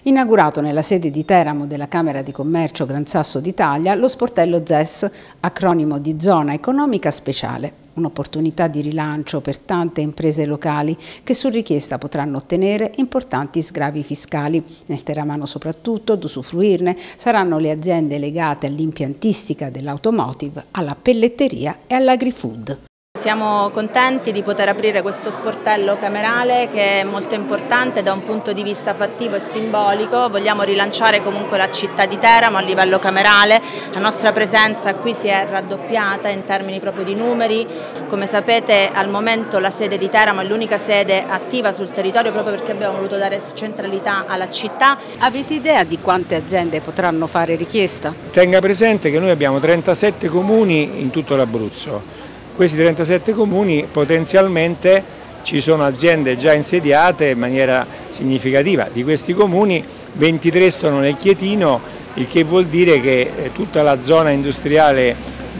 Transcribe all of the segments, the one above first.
Inaugurato nella sede di Teramo della Camera di Commercio Gran Sasso d'Italia lo sportello ZES, acronimo di Zona Economica Speciale, un'opportunità di rilancio per tante imprese locali che su richiesta potranno ottenere importanti sgravi fiscali. Nel teramano soprattutto ad usufruirne saranno le aziende legate all'impiantistica dell'automotive, alla pelletteria e all'agrifood. Siamo contenti di poter aprire questo sportello camerale che è molto importante da un punto di vista fattivo e simbolico. Vogliamo rilanciare comunque la città di Teramo a livello camerale. La nostra presenza qui si è raddoppiata in termini proprio di numeri. Come sapete, al momento la sede di Teramo è l'unica sede attiva sul territorio proprio perché abbiamo voluto dare centralità alla città. Avete idea di quante aziende potranno fare richiesta? Tenga presente che noi abbiamo 37 comuni in tutto l'Abruzzo. Questi 37 comuni potenzialmente ci sono aziende già insediate in maniera significativa. Di questi comuni 23 sono nel Chietino, il che vuol dire che tutta la zona industriale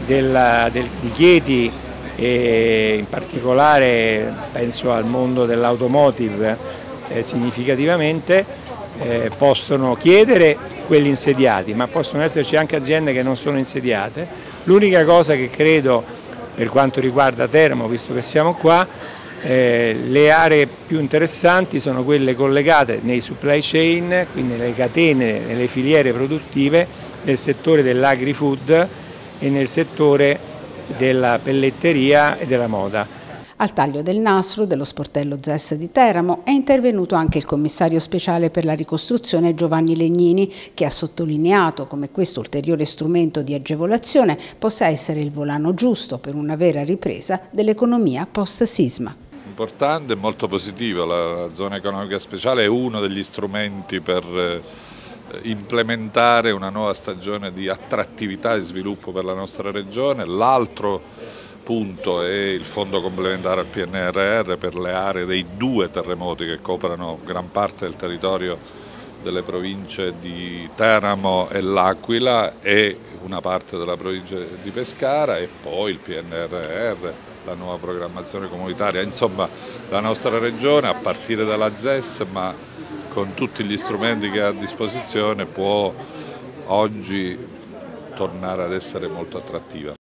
di Chieti e in particolare penso al mondo dell'automotive significativamente possono chiedere quelli insediati, ma possono esserci anche aziende che non sono insediate. L'unica cosa che credo per quanto riguarda Teramo, visto che siamo qua, le aree più interessanti sono quelle collegate nei supply chain, quindi nelle catene, nelle filiere produttive, nel settore dell'agri-food e nel settore della pelletteria e della moda. Al taglio del nastro dello sportello ZES di Teramo è intervenuto anche il commissario speciale per la ricostruzione Giovanni Legnini, che ha sottolineato come questo ulteriore strumento di agevolazione possa essere il volano giusto per una vera ripresa dell'economia post-sisma. Importante e molto positivo, la zona economica speciale è uno degli strumenti per implementare una nuova stagione di attrattività e sviluppo per la nostra regione. L'altro punto è il fondo complementare al PNRR per le aree dei 2 terremoti che coprono gran parte del territorio delle province di Teramo e L'Aquila e una parte della provincia di Pescara, e poi il PNRR, la nuova programmazione comunitaria. Insomma, la nostra regione, a partire dalla ZES, ma con tutti gli strumenti che ha a disposizione, può oggi tornare ad essere molto attrattiva.